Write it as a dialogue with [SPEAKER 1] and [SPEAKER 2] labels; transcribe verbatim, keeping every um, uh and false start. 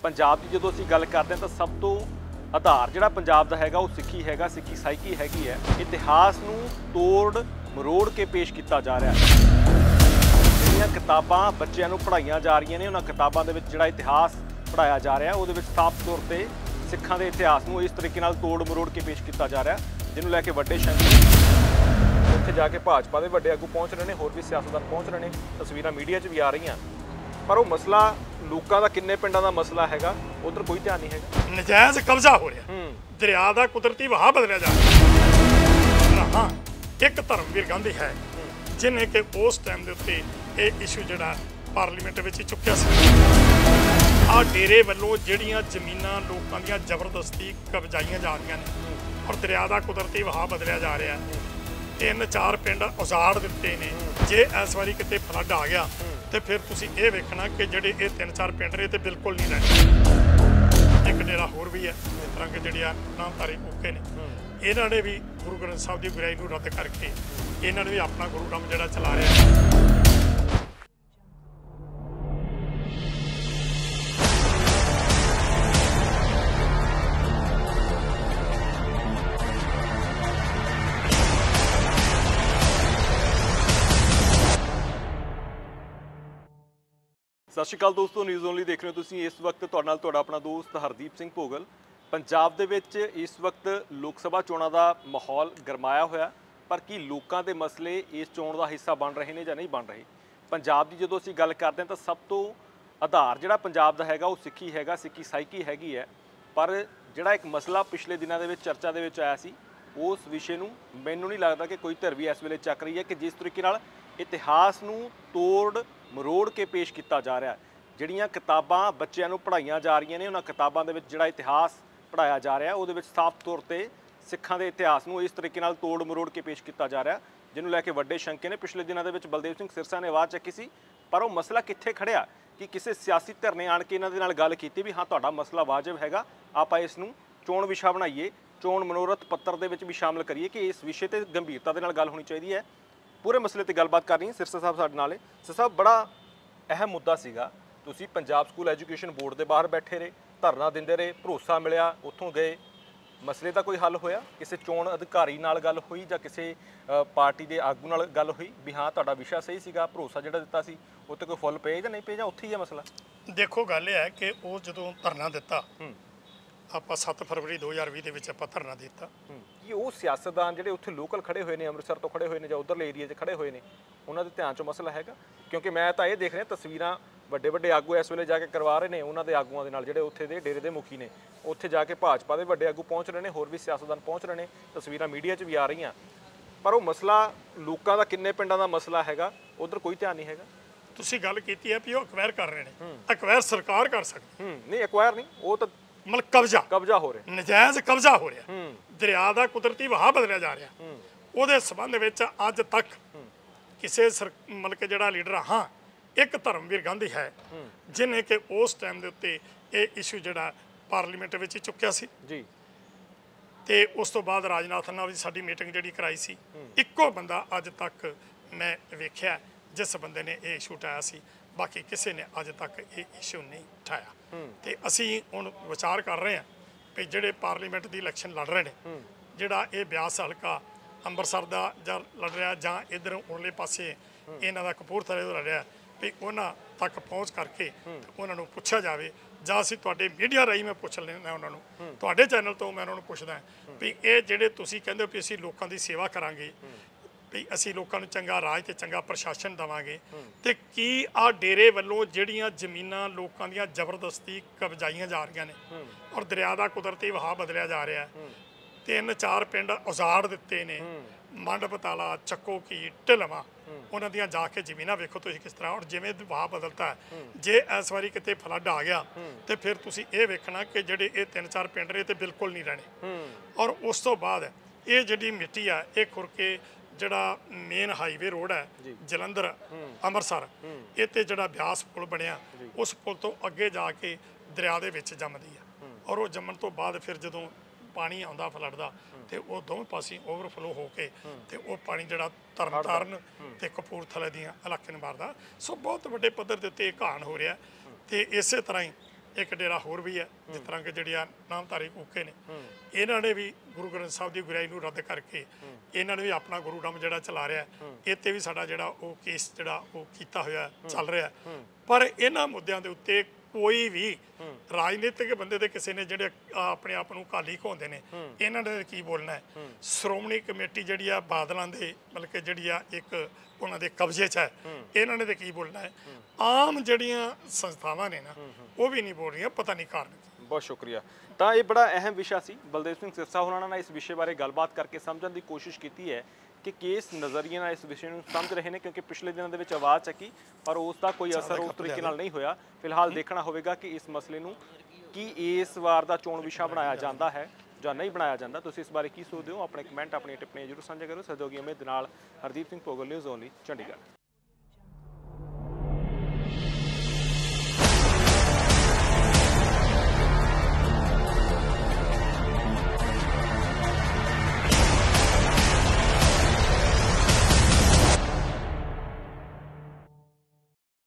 [SPEAKER 1] पंजाब की जो असीं गल करते हैं तो सब तो आधार जिहड़ा पंजाब दा हैगा वो सिੱਖੀ हैगा सिੱਖੀ साइकी हैगी है। इतिहास नूं तोड़ मरोड़ के पेश किया जा रहा है। जिहड़ियां किताबां बच्चों नूं पढ़ाईਆਂ जा रही ने उन्हां किताबां दे विच जिहड़ा इतिहास पढ़ाया जा रहा है वो साफ तौर पर सिखां दे इतिहास नूं इस तरीके नाल तोड़ मरोड़ के पेश किया जा रहा है, जिन्होंने लैके वड्डे शंकी उत्थे जाके भाजपा के वड्डे आगू पहुँच रहे हैं, होर भी सियासतदान पहुँच रहे हैं। तस्वीरां मीडिया च भी आ रही, पर वो मसला लोगों का किन्ने पिंडां दा मसला हैगा उधर कोई ध्यान नहीं है।
[SPEAKER 2] नजायज़ कब्जा हो रहा, दरिया का कुदरती वहा बदलिया जा रहा। हाँ, एक धर्मवीर गांधी है जिन्हें कि उस टाइम के उत्ते ये इशू जिहड़ा पार्लीमेंट में ही चुक्या आ डेरे वालों जिहड़ियां जमीनां लोकां दियां जबरदस्ती कब्जाइयां जा रही ने और दरिया का कुदरती वहा बदलिया जा रहा है। तीन चार पिंड उजाड़ दिते ने, जे इस बारी किते फ्लड आ गया तो फिर तुसीं ये वेखना कि जिहड़े ये तीन चार पिंड ने तो बिल्कुल नहीं रहने। एक डेरा होर भी है इस तरह के जिहड़े नामधारी मौके ने, इन्हां ने भी गुरु ग्रंथ साहिब की बुराई नूं रद्द करके इन्हां ने भी अपना गुरुनाम जिहड़ा चला रहा है।
[SPEAKER 1] सत श्री अकाल दोस्तों, न्यूज़ ओनली देख रहे हो तुसीं। इस वक्त तुहाडे नाल तुहाडा अपना दोस्त हरदीप सिंह भोगल। पंजाब दे विच इस वक्त लोक सभा चोणां दा माहौल गरमाया होया, पर की लोकां दे मसले इस चोण का हिस्सा बन रहे हैं या नहीं बन रहे। पंजाब की जो असीं गल करते हैं तो सब तो आधार जिहड़ा पंजाब दा हैगा वो सिੱਖੀ हैगा, सिੱਖੀ साइकी हैगी है। पर जिहड़ा एक मसला पिछले दिनों के चर्चा दे विच आया सी, उस विषय नूं मैनूं नहीं लगता कि कोई धिर भी इस वेले चक रही है कि जिस तरीके नाल इतिहास नूं तोड़ मरोड़ के पेश किया जा रहा है। जिहड़ियां किताबां बच्चों नूं पढ़ाईਆਂ जा रही ने उन्हां किताबां दे विच जिहड़ा इतिहास पढ़ाया जा रहा है वो साफ तौर पर सिखां दे इतिहास नूं इस तरीके नाल तोड़ मरोड़ के पेश किया जा रहा है, जिन्होंने लैके वड्डे शंके ने। पिछले दिनों के बलदेव सिंह सिरसा ने आवाज़ चुकी सी, पर वो मसला कित्थे खड़िया कि किसी सियासी धिर ने आण के इन्हां दे नाल गल कीती भी हाँ तुहाडा मसला वाजिब हैगा, आपां इस नूं चोण विशा बनाईए, चोण मनोरथ पत्तर दे विच भी शामिल करिए कि इस विषय ते गंभीरता दे नाल गल होनी चाहिए है। पूरे मसले ते गलबात कर रही है सिरसा साहब साडे नाल। सिरसा साहब, बड़ा अहम मुद्दा सीगा, तुसीं पंजाब स्कूल एजुकेशन बोर्ड के बाहर बैठे रहे, धरना दिंदे रहे, भरोसा मिलिया, उत्थों गए, मसले का कोई हल होया? किसी चोण अधिकारी नाल गल हुई जां किसी पार्टी के आगू नाल गल हुई भी हाँ तुहाडा विशा सही सीगा, भरोसा जिहड़ा दित्ता सी उत्ते कोई फुल पे जां नहीं पे, जां उत्थे ही है मसला?
[SPEAKER 2] देखो, गल यह है कि वो जदों धरना दिता ਆਪਾਂ सत्त फरवरी दो हज़ार भी आप धरना दिता
[SPEAKER 1] कि वो सियासतदान जिहड़े उत्थे लोकल खड़े हुए हैं, अमृतसर तो खड़े हुए हैं जां उधरले एरिए च खड़े हुए हैं, उन्होंने ध्यान चो मसला हैगा? क्योंकि मैं तो ये देख रहा तस्वीरां ਵੱਡੇ ਵੱਡੇ आगू इस वेले जाके करवा रहे हैं, उन्होंने आगुआं दे नाल जिहड़े उत्थे दे डेरे दे मुखी ने उत्थे जाके भाजपा के ਵੱਡੇ आगू पहुँच रहे हैं, होर भी सियासतदान पहुँच रहे हैं। तस्वीरां मीडिया च भी आ रही, पर वो मसला लोगों का किन्ने पिंडां दा मसला हैगा उधर कोई ध्यान नहीं हैगा।
[SPEAKER 2] तुसीं गल कीती है भी वो अक्वायर कर रहे हैं, अक्वायर सरकार कर सकती
[SPEAKER 1] नहीं, अक्वायर नहीं, वो तो
[SPEAKER 2] मतलब कब्जा
[SPEAKER 1] कब्जा हो रहा,
[SPEAKER 2] नजायज़ कब्जा हो रहा, दरिया का कुदरती वहा बदलिया जा रहा। उहदे संबंध विच अज तक किसी सर मतलब कि जिहड़ा लीडर, हाँ एक धर्मवीर गांधी है जिन्हें कि उस टाइम के उत्ते ये इशू जिहड़ा पार्लीमेंट में ही चुक्या सी जी, ते उस तो बाद राजनाथ नाल भी साडी मीटिंग जिहड़ी कराई सी। इक्को बंदा अज तक मैं वेख्या जिस बंदे ने ये इशू उठाया सी, बाकी किसी ने अज तक ये इशू नहीं उठाया। तो असी हुण विचार कर रहे हैं भी जिहड़े पार्लीमेंट की इलैक्शन लड़ रहे हैं, जिहड़ा ये ब्यास हलका अंबरसर का जां लड़ रहा जां इधर उरले पासे इन्हां दा कपूरथले तो लड़ रहा, भी उन्हां तक पहुँच करके उन्हां नूं पुछया जावे, जां असीं तुहाडे मीडिया राही मैं पुछ लैंदा उन्हां नूं, तुहाडे चैनल तो मैं उन्हां नूं पुछदा भी ये जिहड़े तुसीं कहंदे हो भी असीं लोकां दी सेवा करांगे, भी असीं लोकां नूं चंगा राज ते चंगा प्रशासन देवांगे, ते की आ डेरे वालों जिहड़ियां जमीनां लोकां दियां जबरदस्ती कब्जाइयां जा रही ने और दरिया का कुदरती वहा बदलिया जा रहा है। तीन चार पिंड उजाड़ दिते ने, मंड पताला, चक्को की, ढिलवा, उन्हां दियां जाके जमीनां वेखो तुसीं किस तरह, और जिवें वहा बदलता है, जे इस बारी किते फ्लड आ गया तो फिर तुसीं ये वेखना कि जिहड़े ये तीन चार पिंड ने तो बिल्कुल नहीं रहने। और उस तो बाद ये जिहड़ी मिट्टी है ये खुर के जिहड़ा मेन हाईवे रोड है जलंधर अमृतसर, ये ते जिहड़ा ब्यास पुल बनया उस पुल तो अगे जाके दरिया दे विच जमदी है, और वो जमन तो बाद फिर जदों पानी आउंदा फ्लड दा ते वो दोवें पासे ओवरफ्लो हो के ते वो पानी जिहड़ा तरन ताਰਨ ते कपूरथले दियां इलाके नूं मारदा। सो बहुत वड्डे पੱਧਰ ਦੇ ਉੱਤੇ घाण हो रहा। तो इस तरह ही ਇੱਕ ਡੇਰਾ ਹੋਰ ਵੀ ਹੈ ਜਿਸ ਤਰ੍ਹਾਂ ਕਿ ਜਿਹੜੀਆਂ ਨਾਮਧਾਰੀ ਕੂਕੇ ਨੇ ਇਹਨਾਂ ਨੇ ਵੀ ਗੁਰੂ ਗ੍ਰੰਥ ਸਾਹਿਬ ਦੀ ਗੁਰਿਆਈ ਨੂੰ ਰੱਦ ਕਰਕੇ ਇਹਨਾਂ ਨੇ ਵੀ ਆਪਣਾ ਗੁਰੂਡਮ ਜਿਹੜਾ ਚਲਾ ਰਿਹਾ ਇਹ ਤੇ ਵੀ ਸਾਡਾ ਜਿਹੜਾ ਉਹ ਕੇਸ ਜਿਹੜਾ ਉਹ ਕੀਤਾ ਹੋਇਆ ਚੱਲ ਰਿਹਾ ਪਰ ਇਹਨਾਂ ਮੁੱਦਿਆਂ ਦੇ ਉੱਤੇ ਕੋਈ ਵੀ ਰਾਜਨੀਤਿਕ ਬੰਦੇ ਦੇ ਕਿਸੇ ਨੇ ਜਿਹੜੇ ਆਪਣੇ ਆਪ ਨੂੰ ਕਾਲੀ ਕਹਾਉਂਦੇ ਨੇ ਇਹਨਾਂ ਨੇ ਕੀ ਬੋਲਣਾ ਹੈ ਸ਼੍ਰੋਮਣੀ ਕਮੇਟੀ ਜਿਹੜੀ ਆ ਬਾਦਲਾਂ ਦੇ ਮਤਲਬ ਕਿ ਜਿਹੜੀ ਆ ਇੱਕ ਉਹਨਾਂ ਦੇ ਕਬਜ਼ੇ 'ਚ ਹੈ ਇਹਨਾਂ ਨੇ ਤੇ ਕੀ ਬੋਲਣਾ ਹੈ ਆਮ ਜਿਹੜੀਆਂ ਸੰਸਥਾਵਾਂ ਨੇ ਨਾ ਉਹ ਵੀ ਨਹੀਂ ਬੋਲ ਰਹੀਆਂ ਪਤਾ ਨਹੀਂ ਕਾਰਨ
[SPEAKER 1] ਬਹੁਤ ਸ਼ੁਕਰੀਆ ਤਾਂ ਇਹ ਬੜਾ ਅਹਿਮ ਵਿਸ਼ਾ ਸੀ ਬਲਦੇਵ ਸਿੰਘ ਸਿਰਸਾ ਹੋਰਾਂ ਨਾਲ ਇਸ ਵਿਸ਼ੇ ਬਾਰੇ ਗੱਲਬਾਤ ਕਰਕੇ ਸਮਝਣ ਦੀ ਕੋਸ਼ਿਸ਼ ਕੀਤੀ ਹੈ ਕਿ ਕਿਸ ਨਜ਼ਰੀਏ ਨਾਲ ਇਸ ਵਿਸ਼ੇ ਨੂੰ ਸਮਝ ਰਹੇ ਨੇ ਕਿਉਂਕਿ ਪਿਛਲੇ ਦਿਨਾਂ ਦੇ ਵਿੱਚ ਆਵਾਜ਼ ਚੱਕੀ ਪਰ ਉਸ ਦਾ ਕੋਈ ਅਸਰ ਉਸ ਤਰੀਕੇ ਨਾਲ ਨਹੀਂ ਹੋਇਆ ਫਿਲਹਾਲ ਦੇਖਣਾ ਹੋਵੇਗਾ ਕਿ ਇਸ ਮਸਲੇ ਨੂੰ ਕੀ ਇਸ ਵਾਰ ਦਾ ਚੋਣ ਵਿਸ਼ਾ ਬਣਾਇਆ ਜਾਂਦਾ ਹੈ ਜਾਂ ਨਹੀਂ ਬਣਾਇਆ ਜਾਂਦਾ ਤੁਸੀਂ ਇਸ ਬਾਰੇ ਕੀ ਸੋਚਦੇ ਹੋ ਆਪਣੇ ਕਮੈਂਟ ਆਪਣੀਆਂ ਟਿੱਪਣੀਆਂ ਜ਼ਰੂਰ ਸਾਂਝਾ ਕਰੋ ਸਹਿਯੋਗੀ ਅਮਿਤ ਦੇ ਨਾਲ ਹਰਦੀਪ ਸਿੰਘ ਭੋਗਲ ਨਿਊਜ਼ ਓਨਲੀ ਚੰਡੀਗੜ੍ਹ